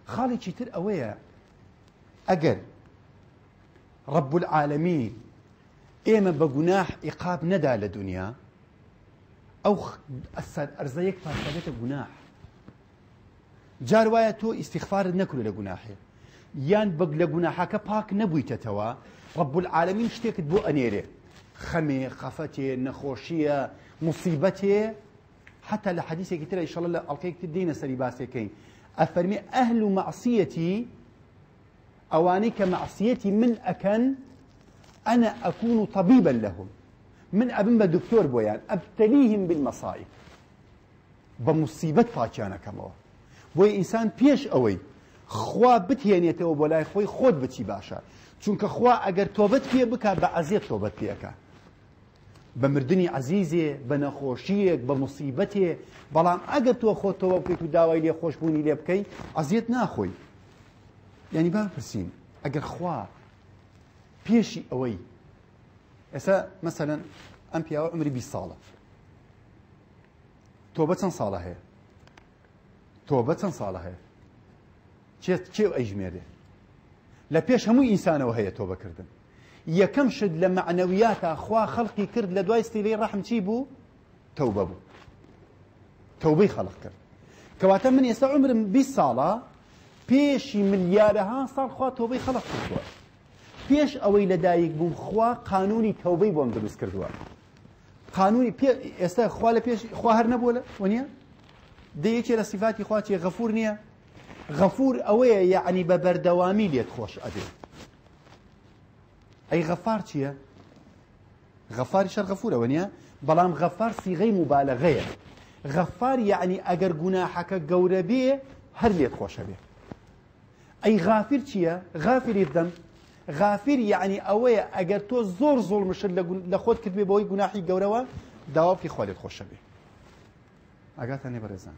خاڵێکی تر ئەوەیە ئەگەر رب العالمین ئێمە بە گوناح عیقاب نەدا لە دنیا ئەو ئەرزەیەک پاشەبێتە گوناح جار وایە تۆ ئیستیغفارت نەکرد لە گوناحێ یان لە گوناحەکە پاک نەبوویتەوە رب العالمین شتێکت بۆ ئەنێرێ خەمێ خەفەتێ نەخۆشیە مصیبەتێ حتى لحديثك ترى إن شاء الله ألقيك تدين سري باسكين أفرمي أهل معصيتي أوانيك معصيتي من أكن أنا أكون طبيبا لهم من أبن دكتور بويان أبتليهم بالمصائب بمصيبة فاكانا كما بوي إنسان بيش أوي خوا بتيانيته وبولاي خوي خود بتي باشا چونك خوا أجر توبت فيه بكا بعزيت توبت فيك بمردني عزيزي بنخوشيك بمصيبتي بلام أجر تو خود توبت فيك وداوي لي خوش بوني لي بكي عزيت ناخوي يعني باب برسين أجر خوا بيشي أوي إسا مثلا أمبيا عمري 20 صالة توبة صالة هي توبة صالة هي چه أجمعه لبيش همو إنسان وهي توبة كردن يكم شد لمعنويات أخوا خلقي كرد لدواي استيلي رحم تشيبو توبة بو توبي خلق كرد كواتا من يسا عمر 20 صالة بيشي مليارها صار خوا توبي خلق كردوا بيش أوي لدايق بوم خوا قانوني توبي بوم دروس كردوا قانوني يسا خوا لبيش خوا هر نبولا ونيا دي يكي لصفاتي خواتي غفور نيا غفور أوي يعني ببردوامي ليت خوش أدي أي غفار چيا غفار شر غفور ونيا بلام غفار صيغه مبالغه غفار يعني اگر گناحك گوربي هر ليت خوش به أي غافر چيا غافر الذنب غافر يعني أوي اگر تو زور ظلمش لخود كتبي بوي گناحي گوروا داو في خالد خوش به اگاتني برزان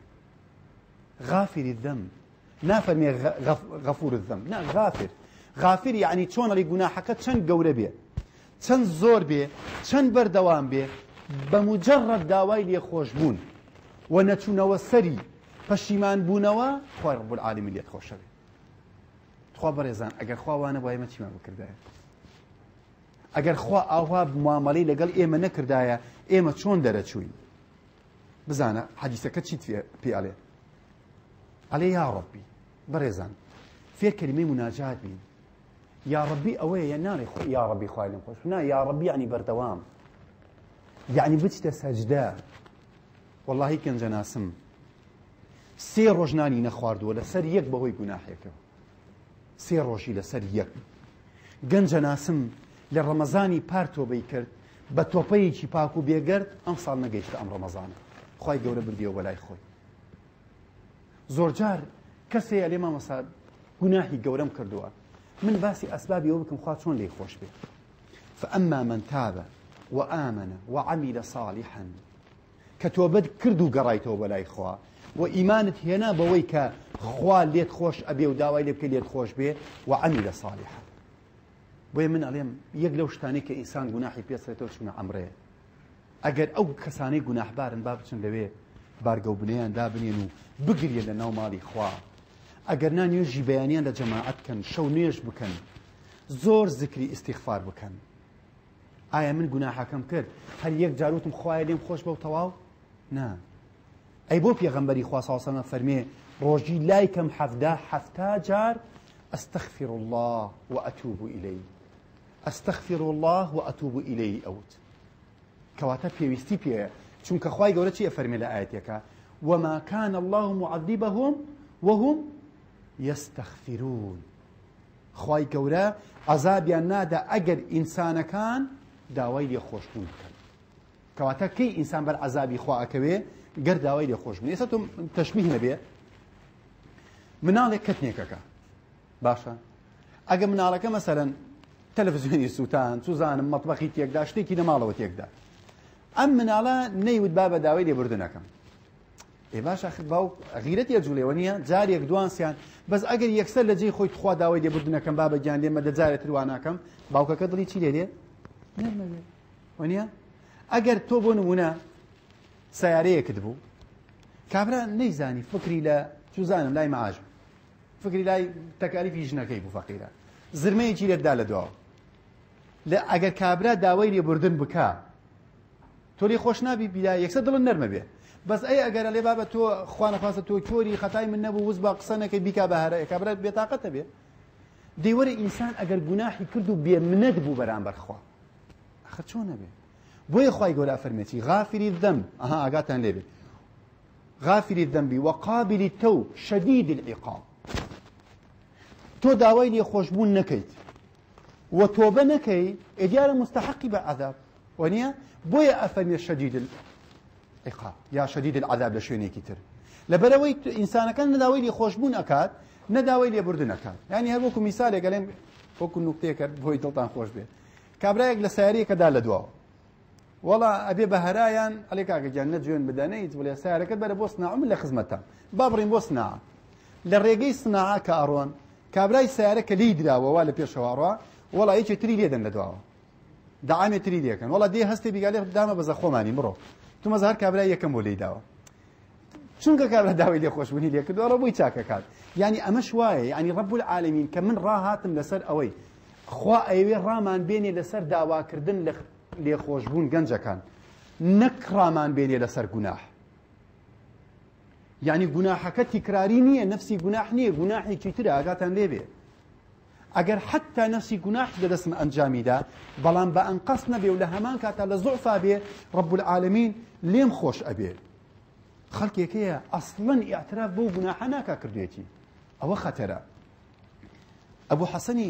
غافر الذنب نافرمي غفور الذنب لا غافر يعني چۆن لي گوناحەکە چەند گەورە بێ چەند زۆر بێ چەند بەردەوام بێ بمجرد داوای لێ خۆشبوون و نەچوونەوە سەری پەشیمان بوونەوە خوای رب العالمین لێت خۆشە بێ خوا بەڕێزان ئەگەر خوا وانە بۆ ئێمە چیمان بکردایە ئەگەر خوا ئاوا معامەلەی لەگەڵ ئێمە نەکردایە ئێمە چۆن دەرەچووین بزانە حەدیثەکە چیت پێ ئەڵێ ئەڵێ یا ڕەبی بەڕێزان فێر کەلیمەی مناجات بین يا ربي أوي يا ناري يا ربي خايل خوش نا يا ربي يعني بردوام يعني بتشت سجدة والله كان جناسم سير رجناني نخوارد ولا سر يك بهوي جناحك سير رجي لسر يك جن جناسم لرمضاني بارتو بيكر بتوبي شي باكو بيجرد أنصار نجيشت أم رمضان خاي جورة برديو ولا يخوي زورجار كسي عليه ما مصاد جناحي جورم كردوا من باسي أسباب يومكم خاطرون لي خوش به فأما من تاب وآمن وعمل صالحا كتوبد كردو قرايته ولا إخوة وإيمانت هنا بويك خوال ليت خوش أبي وداوي ليبك ليت خوش به وعمل صالحا بوي من عليهم يقلو شتاني كإنسان جناحي بيسرته وشنا عمره أجر أو كساني جناح بارن بابتشن لوي بارقو بنيان دابنينو بقري لنا مالي خواه ئەگەر نانوێژی بەیانیان لە جەماعەت بکەن شەو نوێژ بکەن زۆر ذکری ئیستیغفار بکەن ئایا من گوناحەکەم کرد هەر یەک جاروتم خوایە لێم خۆش بەو تەواو نا ئەی بۆ پێغەمبەری خوا صلی الله علیه و سلم فەرمێ ڕۆژی لای کەم حەفتا جار ئەستەغفر الله وأتوب إليه ئەستەغفر الله وأتوب إليه ئەوت کەواتە پێویستی پێیە چونکە خوای گەورە چی ئەفەرمێ لە ئایەتێکە وما كان الله معذبهم وهم يستغفرون خوای گەورە عەزابیان نادا ئەگەر ئینسانەکان داوای لێ خۆشبوون بکەن کەواتە کەی ئینسان بەر عەزابی خوا ئەکەوێ گەر داوای لێ خۆشبوون ئێستا تۆ تەشبیه نەبێ مناڵێک کەتنێکەکە باشە ئەگە مناڵەکە مەسەلەن تەلەڤیزیۆنی سووتان سوزانم مەطبەخی تێکدا شتێکی لە ماڵەوە تێکدا ئەم مناڵە نەیوت با بە داوای لێبوردنەکەم ئێ باش ئەخ باوک غیرەت یەکجوولێەوە نییە جارێک دوانسیان بەس ئەگەر یەکسەر لە جێی خۆی خوا داوای لێبوردنەکەم بابە گیان لێمە دە جارێتر واناکەم باوکەکە دڵی چی لێ دێ نەرمەوێ وانە ئەگەر تۆ بۆ نمونە سیارەیەکت بوو کابرا نەیزانی فکری لە چوزانم لای مەعاژم فکری لای تەکالیفی ژنەکەی بوو فەقیرە زرمەیەکی لێتدا لە دواوە لە ئەگەر کابرا داوای لێبوردن بکە تۆ لێ خۆش نابی بیدا یەکسە دڵن نەرمە بێ بەس ئەی ئەگەرە لێ بابە تۆ خوا نەخواستە تۆ چۆری خەتای من نەبوو وز بە قسە نەکەی بیکا بەهارە کابرا بێتاقەتە بێ دەیوەرە ئینسان ئەگەر گوناحی کرد و بێمنەت بوو بەرامبەر خوا ئەخە چۆنە بێ بۆیە خوای گەورە فەرمێتی غافری الذنب ئەها ئاگاتان لێ بێ غافری الذنب وقابل التوب شديد العقاب تۆ داوای لێخۆشبوون نەکەیت و تۆبە نەکەی ئێدیارە مستحقی بە عەذاب وەنیە بۆیە ئەفەرمێ شديد العقاب یا شديد العذاب لە شوێنێکی تر لەبەرەوەی ئینسانەکان نەداوای لێخۆشبوون ئەکات نەداوای لێبوردن ئەکات یعنی هەر وەکو میسالێک گەڵێم وەکو نوکتەیەکە بۆی دڵتان خۆش بێ کابرایەک لە سیارەیەکەدا لە دواوە وەڵا ئەبێ بە هەرایان ئەلێ کاکەگیان نەجوێن بدەنەیت بڵێ سیارەکەت بەرە بۆ سناع من لە خزمەتە با بڕین بۆ سناع لە ڕێگەی سناعا کە ئەڕۆن کابرای سیارە کە لی دراوە وا لە پێشەوە ڕوا وەڵا یەکێ تری لێدەن لە دواوە دەعامێ تری لێکەن وەڵا دێ هەستێ بیگالێ دامە بەزە خۆمانی بڕۆ تو مەزە هەر کابرای یەکەم بۆ لی داوە چونکە کابرا داوای لێخۆشبوونی لێ کردووە ڕە بۆی چاکە کات یعنی ئەمەش وایە یعنی ڕەب العالەمین کە من ڕاهاتم لەسەر ئەوەی خوا ئەوێ ڕامان بێنێ لەسەر داواکردن لە لێخۆشبوون گەنجەکان نەک ڕامان بێنێ لەسەر گوناح یعنی گوناحەکە تیکراری نییە نفسی گوناح نییە گوناحێکی ترە ئاگاتان لێ بێ ئەگەر حتا نفسی گوناح لەدەستم ئەنجامیدا بەڵام بە ئەنقەس نەبێ و لە هەمان کاتا لە زوعفا بێ ڕەب العالەمین لێم خۆش ئەبێ خەڵکێکەیە ئەسڵەن ئیعتراف بۆ گوناحە ناکا کردوێتی ئەوە خەتەرە ئەبوو حەسەنی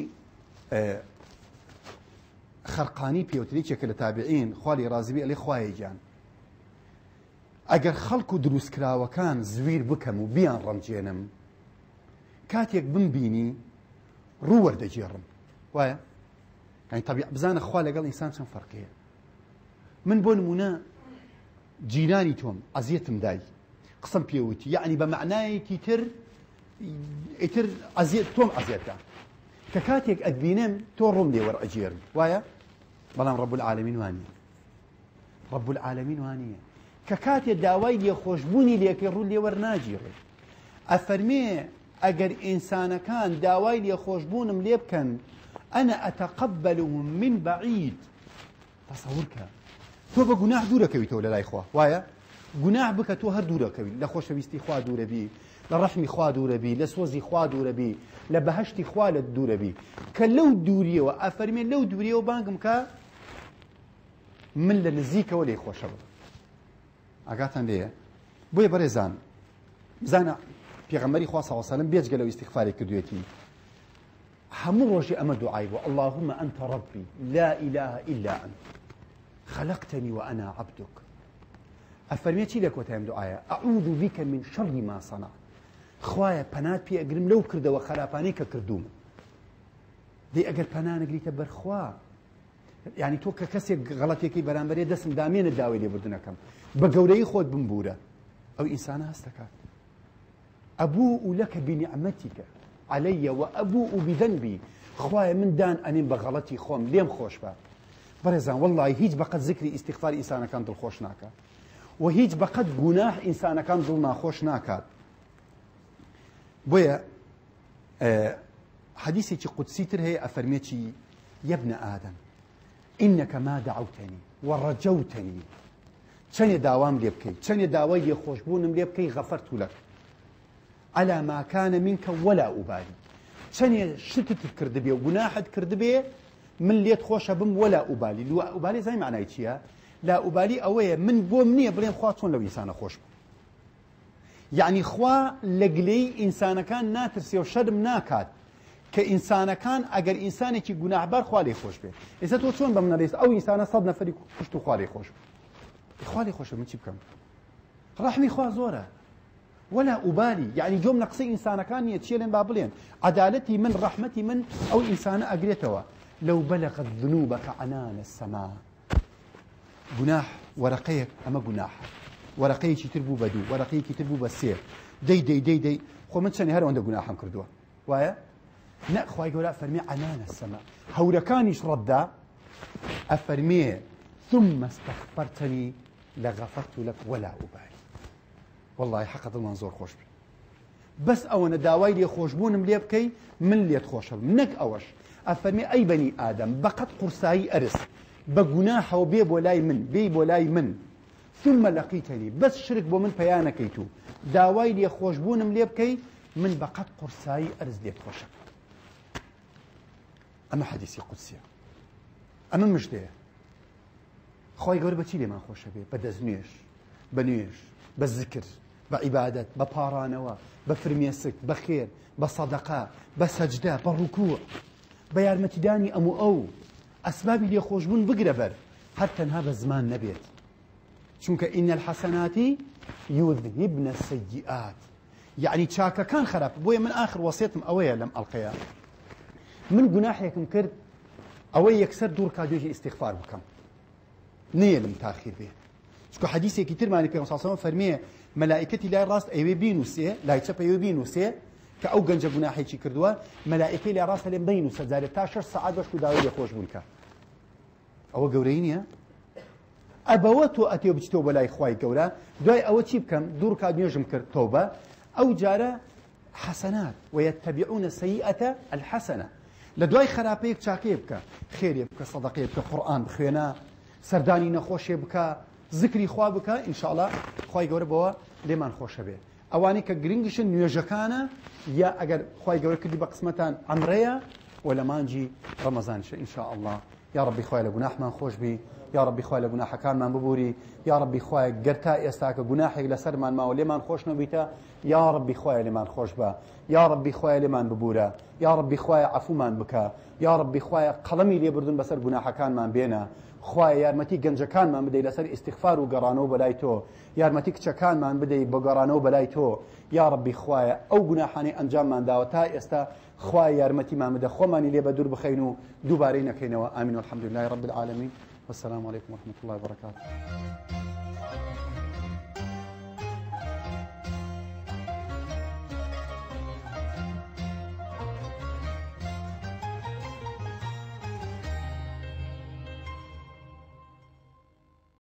خەرقانی پێوتریکێکە لە تابعین خوالی ڕازیبی ئەلێ خوایە گیان ئەگەر خەڵک و دروستکراوەکان زویر بکەم و بیان ڕەمجێنم کاتێک بمبینی ڕوو وەردەگێڕم وایە یعنی طبیع بزانە خوا لەگەڵ ئینسان چەند فەرقەیە من بۆ نمونە جیرانی تۆم ئەزیەتم دای قسەم پێوتی یعنی بە معنایەکی تر ئیتر ئەزیەت تۆم ئەزیەتە کە کاتێک ئەتبینم تۆ ڕۆم لێ وەرئەگێرم وایە بەڵام ڕەب العالەمین وانییە ڕەب العالەمین وانییە کە کاتێک داوای لێخۆشبوونی لێکەی ڕوو لێ وەرناگیڕێ ئەفەرمێ ئەگەر ئینسانەکان داوای لێخۆشبوونم لێ بکەن ئەنە ئەتەقەبەلهم من بەعید تەسەوور کە تۆ بە گوناح دوورەکەویتەوە لە لای خوا وایە گوناح بکە تۆ هەر دوورەکەوی لە خۆشەویستی خوا دوورەبی لە ڕەحمی خوا دوورەبی لە سۆزی خوا دوورەبی لە بەهەشتی خوا لە دوورەبی کە لەو دووریەوە ئەفەرمێ لەو دووریەوە بانگم کە من لە نزیکەوە لێی خۆشەوە ئاگاتان لێیە بۆیە بەڕێزان بزانە پێغەمبەری خوا صلی الله علیه و سلم بێجگە لەو ئیستیغفاری کردوێتی هەموو ڕۆژی ئەمە دوعای بۆ اللهم أنت ربي لا إله إلا أنت خلقتني وأنا عبدك ئەفەرمێ چی لە کۆتاییم دوعایە ئەعوذ بك من شر ما صنعت خوایە پەنات پێ ئەگرم لەو کردەوە خراپانەی کە کردووم دەی ئەگەر پەنا نەگریتە بەرخوا یعنی تۆ کە کەسێک غەڵەتێکی بەرامبەرێ دەستم دامێنە داوای لێبوردنەکەم بە گەورەی خۆت بمبورە ئەو ئینسانە هەست دەکات ئەبوء لەکە بنیعمەتیکە عەلەیە وەئەبوء بذەنبی خوایە من دان ئەنێم بە غەڵەتی خۆم لێم خۆش بە بەڕێزان وەڵڵاهی هیچ بەقەت زیکری ئیستیغفاری ئینسانەکان دڵخۆش ناکات و هیچ بەقەت گوناح ئینسانەکان دڵ ناخۆش ناکات بۆیە حەدیثێکی قودسی تر هەیە ئەفەرمێکی یە ابن ئادەم إنك ما دعوتني ورجوتني چەندێ داوام لێ بکەیت چەندێ داوای لێخۆشبوونم لێ بکەی غەفەرت لەک على ما كان منك ولا أبالي چەندێ شتت کردبێ و گوناحت کردبێ من لێت خۆشە بم ولا أبالي لا أبالي زای معنای چییە لا أبالي ئەوەیە من بۆم نییە بڵێم خوا چۆن لەو ئینسانە خۆش بوو یعنی خوا لە گلەی ئینسانەکان ناترسێ و شەرم ناکات کە ئینسانەکان ئەگەر ئینسانێکی گوناحبار خوا لێ خۆش بێت ئێستا تۆ چۆن بەم نەڵێست ئەو ئینسانە 100 نەفەری کوشت و خوا لێ خۆش بوو خوا لێ خۆشە من چی بکەم ڕەحمی خوا زۆرە ولا أبالي يعني جۆم لە قسەی ئینسانەکان نییە چێ لێن با بڵێن عەدالەتی من ڕەحمەتی من ئەو ئینسانە ئەگرێتەوە لەو بەلەغت ذنوبك عنان السماء گوناح وەرەقەیەک ئەمە گوناحە وەرەقەیەکی تر بوو بە دوو وەرەقەیەکی تر بوو بە سێ دەی خۆ من چەندی هەر ئەوەندە گوناحم کردووە وایە نە خوای گەورە ئەفەرمێ عنان السماء هەورەکانیش ڕەتدا ئەفەرمێ ثم استغفرتني لغفرت لك ولا أبالي والله حق دڵمان زۆر خۆش بێ بەس ئەوەنە داوای لێخۆشبوونم لێ بکەی من لێت خۆشم نەک ئەوەش ئەفەرمێ ئەی بەنی ئادەم بەقەت قورسایی ئەرس بە گوناحەوە بێ بۆ لای من بێ بۆ لای من ثم لەقیتەنی بەس شرک بۆ من پەیان نەکەیت و داوای لێخۆشبوونم لێ بکەی من بەقەت قورسایی ئەرز لێت خۆشم. ئەمە حەدیسی قودسیە، ئەمە مژدەیە. خۆی گەورە بەچی لێمان خۆشە بێ؟ بە دەستنوێژ، بە نوێژ، بە زیکر، بە عیبادەت، بە پاڕانەوە، بە فرمێسک، بە خێر، بە سەدەقە، بە سەجدە، بە ڕوکوع، بە یارمەتیدانی ئەموو ئەو ئەسبابی لێخۆشبوون بگرە بەر هەر تەنها بە زمان نەبێت. چونکە ئین الحەسەنات یوذهبن السەیئات، یعنی چاکەکان خراپ. بۆیە من ئاخر وەسیەتم ئەوەیە لەم ئەڵقەیە، من گوناحێکم کرد ئەوەی یەکسەر دوور کا دوێژی ئیستیغفار بکەم، نێلم تاخیر بێ. چونکە حەدیثێکی ترمانی پێغەمبەر صلی الله علیه و سلم فەرمیێ مەلائکەتی لای ڕاست ئەوێ بینووسێ، لای چەپ ئەوێ بینووسێ کە ئەو گەنجە گوناحێکی کردووە، مەلائکەی لای ڕاستە لێم بینووسە جارێ تا 6 سەعات بەش و داوای لێخۆشبوون کە. ئەوە گەورەی نییە؟ ئەبەوە تۆ ئەتێ بچیتەوە بەلای خوای گەورە، دوای ئەوە چی بکەم؟ دوور کا نوێژم کرد تەوبە، ئەو جارە حەسەنات وەیەتەبیعونە سەیئەتە الحەسەنە، لە دوای خراپەیەک چاکەیە بکە، خێرێ بکە، سەدەقەیە بکە، قورئان بخوێنە، سەردانی نەخۆشێ بکە، ذکری خوا بکە، ئینشاءڵڵا خوای گەورە بەوە لێمان خۆشە بێ. ئەوانەی کە گرنگشن نوێژەکانە یا ئەگەر خوای گەورە کردی بە قسمەتان ئەمڕەیە و لە مانجی ڕەمەزانشە ئینشاءڵڵا. یا ربی خوای لە گوناحمان خۆش بی، یا ربی خوای لە گوناحەکانمان ببووری، یا ربی خوای گەرتا ئێستا کە گوناحێک لەسەرمان ماوە لێمان خۆش نەبیتە، یا ربی خوای لێمان خۆش بە، یا ربی خوای لێمان ببوورە، یا ربی خوای عەفومان بکە، یا ربی خوای قەڵەمی لێبردون بەسەر گوناحەکانمان بێنە، خوای یارمەتی گەنجەکانمان بدەی لەسەر ئیستیغفار و گەڕانەوە بەلای تۆ، یارمەتی کچەکانمان بدەی بۆ گەڕانەوە بەلای تۆ، یا ربی خوای ئەو گوناحانەی ئەنجاممان داوە تا ئێستا خوای یارمەتیمان بدە، خۆمانی لێ بە دوور بخەین و دووبارەی نەکەینەوە. ئامین والحەمدولله رب العالمین. والسلام عليكم ورحمة الله وبركاته.